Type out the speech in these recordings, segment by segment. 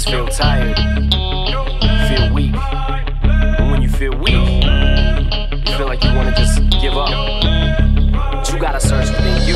just feel tired, feel weak. And when you feel weak, you feel like you wanna just give up. But you gotta search within you.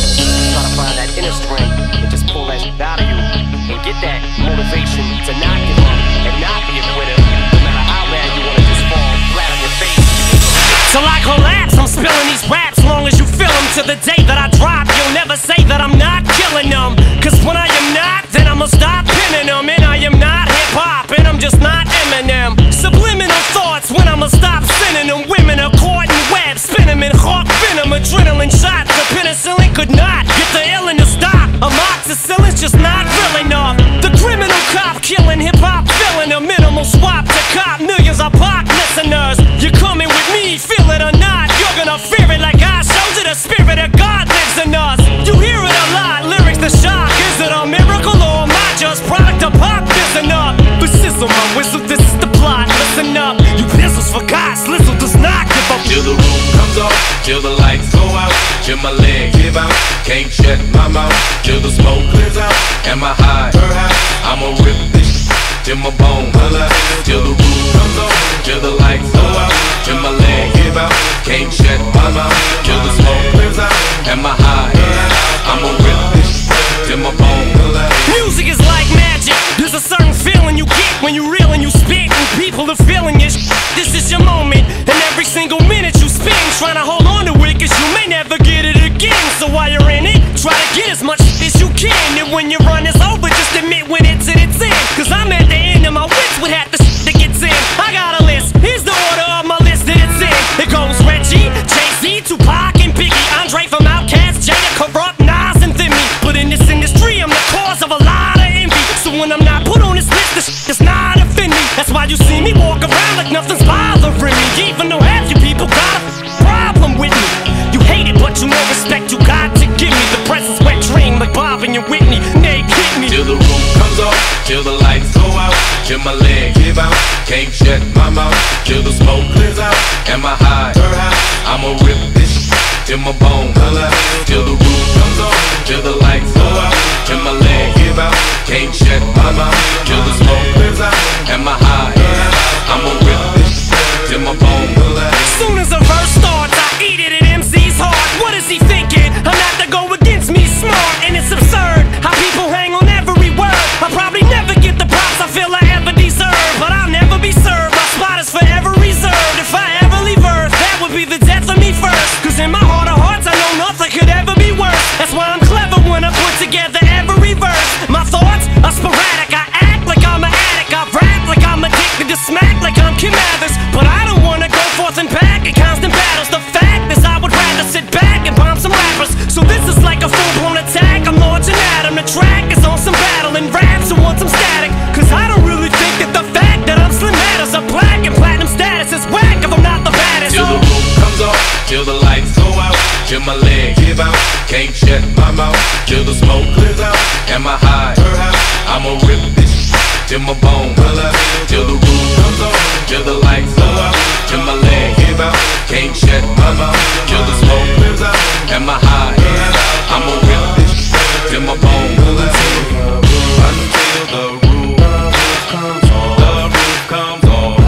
Try to find that inner strength and just pull that shit out of you. And get that motivation to not give up and not be a quitter. No matter how bad you wanna just fall flat on your face. Till I collapse, I'm spilling these raps. Long as you feel them, to the day that I drop, you'll never say that I'm not killing them. Cause when I am not, then I'ma stop pinning them. And I am not hip-hop, and I'm just not Eminem. Subliminal thoughts when I'ma stop sending them. Women are caught in webs, spin them in hawk venom. Adrenaline shots, the penicillin could not get the illin to stop. Amoxicillin's just not real enough. The criminal cop killing hip-hop, filling a minimal swap to cop millions of pop listeners. You're coming with me, feel it or not, you're gonna fear it like I showed you. The spirit of God lives in us. You hear it a lot, lyrics the shock. Is it a miracle or am I just product of pop? Listen up, but sizzle my whistle, this is the plot. Listen up, you pistols for God, Slizzle does not give up. Till the roof comes off, till the lights go out, till my leg give out, can't shut my mouth, till the smoke clears out, and my high, I'ma rip this till my bone holla. Till the roof comes off, till the lights go out, till my leg give out, can't shut my mouth, till the smoke clears out, and my high, I'ma rip this till my bone holla. Music is like magic. There's a certain feeling you get when you reel and you spit, and people are feeling it. This is your moment, and every single minute you spend trying to hold on to it, cause you may never get it again. So while you're in it, try to get as much as you can. And when your run is over, just admit when it's in its end. Cause I'm at the end of my wits with half the shit that gets in. I got a list, here's the order of my list that it's in. It goes Reggie, Jay-Z, Tupac, and Biggie, Andre from Outkast, Jada, Corrupt, Nas, and Thimmy. But in this industry, I'm the cause of a lot of envy. So when I'm not put on this list, the shit does not offend me. That's why you see me walk around like nothing's bothering me. Even though half you people got a problem with me. You hate it, but you know respect you got to give me. The presence wet dream like Bob and your Whitney. They hit me. Till the roof comes off, till the lights go out, till my leg give out, can't shut my mouth, till the smoke clears out, and my high, I'ma rip this till my bone holla. Till the roof comes off, till the lights go out, till my leg give out, can't shut my mouth, till the smoke clears out, and my high, I'ma rip this till my bone holla. Soon as a verse starts, I eat it at MC's heart. What is he thinking? I'm not to go against me, smart, and it's absurd how people hang on every word. I'll probably never get the props I feel I ever deserve, but I'll never be served. My spot is forever reserved. If I ever leave Earth, that would be the death of me first. Cause in my heart of hearts, I know nothing could ever be worse. That's why I'm clever when I put together every verse. My thoughts are sporadic, I act like I'm an addict, I rap like I'm addicted to smack like I'm Kim Mathers. But I don't wanna go forth and back in constant battles. The fact is I would rather sit back and bomb some rappers. So this is like a full-blown attack, I'm launching at him. The track is on some battle and raps and want some static. Cause I don't really think that the fact that I'm Slim matters. A black and platinum status is whack if I'm not the baddest. Till the roof comes off, till the lights go out, till my leg give out, can't shut my mouth, till the smoke clears out, and my high, I'ma rip this till my bone holla. Till the roof comes off, till the lights go out, till my leg give out, can't shut my mouth, till the smoke clears out, and my high, I'ma rip this till my bone holla. Until the roof comes off, the roof comes off,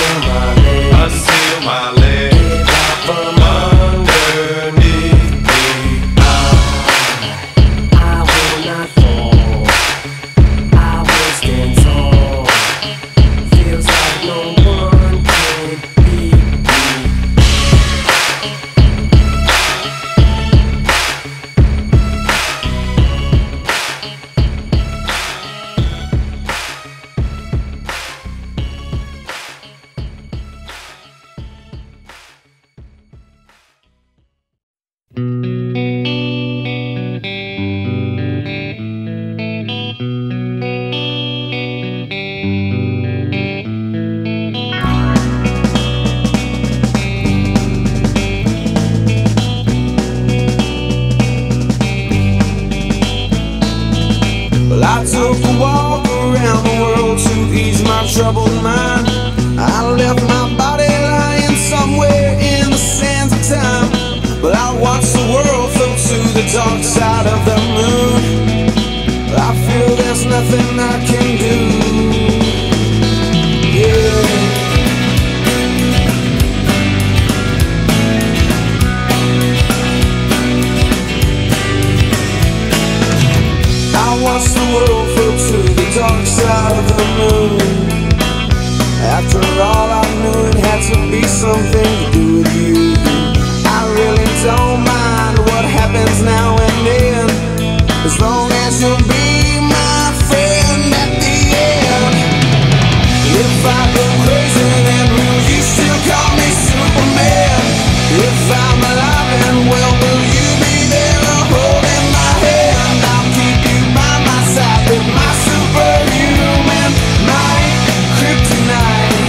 until my leg from underneath me. I will not fall, I will stand tall. Feels like no one can beat me. Well, I took a walk around the world to ease my troubled mind. I left my body lying somewhere in the sands of time. But I watched the world float to the dark side of the moon. I feel there's nothing I can do. something to do with you. I really don't mind what happens now and then, as long as you'll be my friend at the end. If I go crazy, then will you still call me Superman? If I'm alive and well, will you be there holding my hand? I'll keep you by my side with my superhuman, my kryptonite.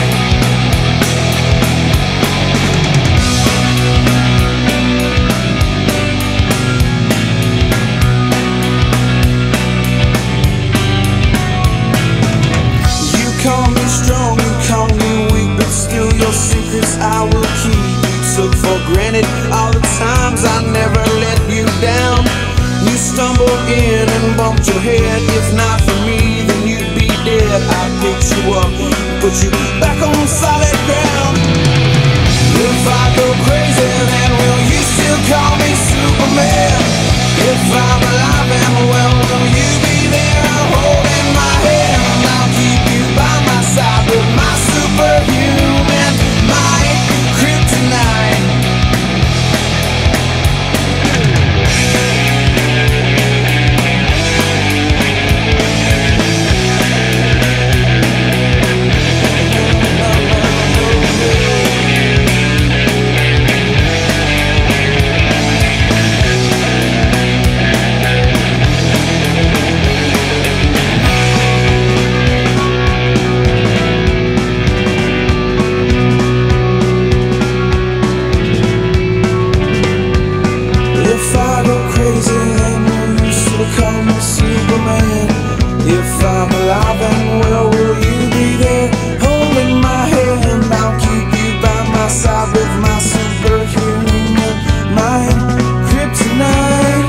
You call me strong, you call me weak, but still your secrets I will keep. You took for granted all the times I never let you down. You stumbled in and bumped your head. If not for me, then you'd be dead. I picked you up, put you back on solid ground. If I go crazy, then will you still call me Superman? If I'm alive and well, will you be there holding my hand? I'll keep you by my side with my superhuman, my kryptonite. If I go crazy, then will you still call me Superman? If I'm alive and well, will you be there holding my hand? I'll keep you by my side with my superhuman, my kryptonite.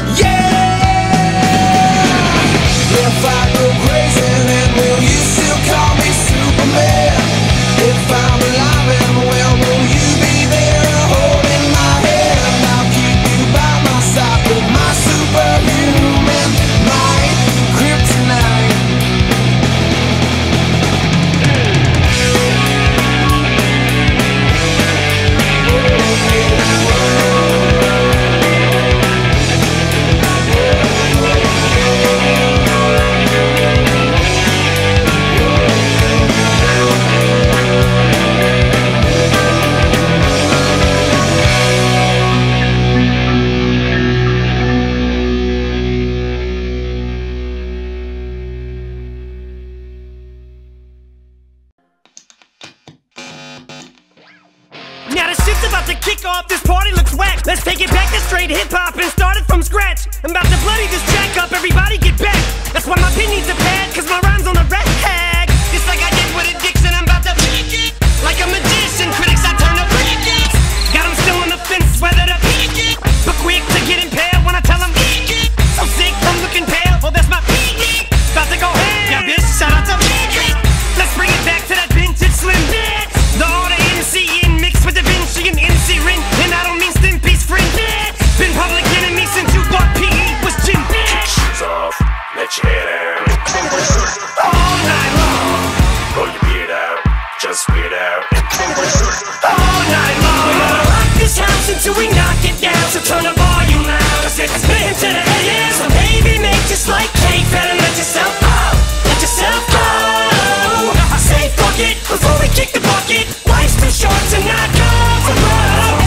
Yeah! If I go crazy, then will you still call me Superman? If I'm alive and well, will you be there holding my hand? I'll keep you by my side with my superhuman, my kryptonite. Now the shit's about to kick off, this party looks whack. Let's take it back to straight hip-hop and start it from scratch. I'm about to bloody this track up, everybody get back. That's why my pin needs a pad, cause my rhyme's on the red tag. Just like I did with addiction, I'm about to peak it. Like a magician, critics I turn to freaks. Got them still on the fence, whether to peak it. But quick to get impaled when I tell them eat it. So sick from looking pale, well that's my peak it. About to go ham, yeah bitch, shout out to peak it. Let's bring it back to that vintage slim bitch. The order NCN mixed with Da Vinci and NC Rin. And I don't mean Stimpy's friend, bitch. Been public enemy since you thought PE was gym, bitch. Shoes off, let your hair down. All night long, Roll your beard out, just weird out. all night long. We're gonna rock this house until we knock it down. So turn the volume loud, cause it's been to the AM. So baby, make just like cake, better let yourself go. Let yourself go. I say fuck it before we kick the bucket. Life's too short to not go for broke.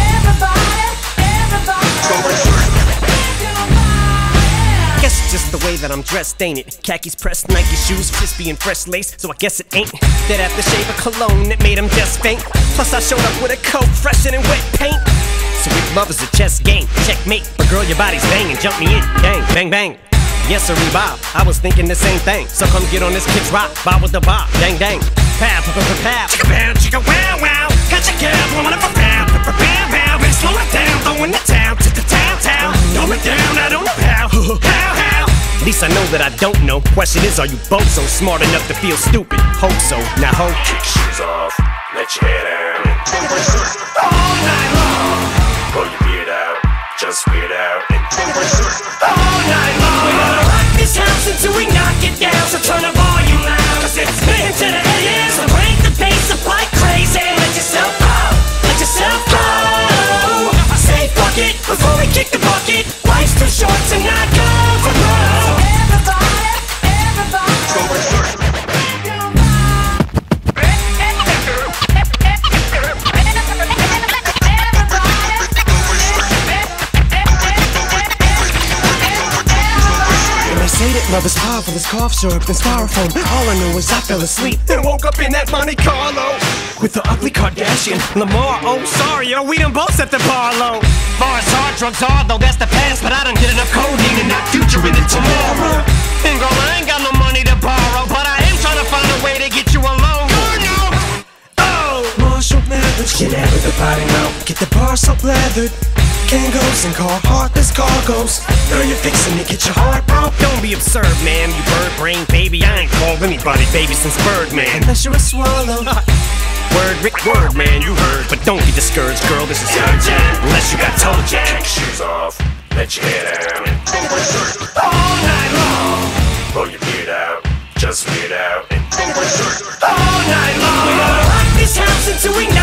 Guess it's just the way that I'm dressed, ain't it? Khakis pressed, Nike shoes, crispy and fresh lace. So I guess it ain't that aftershave of cologne that made him just faint. Plus I showed up with a coat fresher than wet paint. So if love is a chess game, checkmate. But girl, your body's banging, jump me in, bang, bang, bang. Yes, sir, Bob, I was thinking the same thing. So come get on this kid's rock, bob with the bob, dang, dang. Pow, pow, pow, pow, chicka pow, chicka wow, wow. Got your girl blowing up a pow, pow, pow, pow. Better slow it down, throwing the town to the town. Throw it down, I don't know how, how. At least I know that I don't know. Question is, are you both so smart enough to feel stupid? Hope so, now ho. Kick shoes off, let your hair down. All night long, Roll your beard out, just weird out. all night long. We're gonna rock this house until we knock it down. So turn the volume loud, cause it's been to the AM. So crank the bass up like crazy. Let yourself out. Mother's pie for this cough syrup and styrofoam. All I knew was I fell asleep and woke up in that Monte Carlo with the ugly Kardashian Lamar. Oh, sorry, yo, we done both set the bar low. Far as hard drugs are, though that's the past, but I done did enough codeine and not future in it tomorrow. And girl, I ain't got no money to borrow, but I am trying to find a way to get you alone. Marshall Mathers, get out of the body now. Get the bar so leathered. Kangos and heartless cargoes. Girl, you're fixing to get your heart broke. Don't be absurd, man. You bird brain baby. I ain't called anybody baby since Birdman. Unless you're a swallow. Word, Rick, word, man, you heard. But don't be discouraged, girl. This is urgent. Unless you got toe jack. Kick shoes off, let your hair down. All night long. Pull your beard out, just weird out. All night long. We're gonna rock this house until we